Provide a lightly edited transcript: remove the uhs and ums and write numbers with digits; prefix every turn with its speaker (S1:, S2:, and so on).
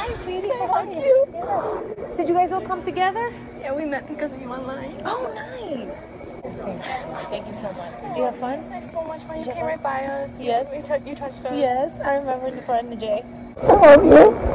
S1: Hi, sweetie. How are you? Yeah. Did you guys all come together?
S2: Yeah, we met because of you online.
S1: Oh, nice. Thank you so much. Did you have fun?
S2: Thanks so much fun. You came right by us.
S1: Yes.
S2: You touched us.
S1: Yes, I remember in the front of the J.
S2: I love you.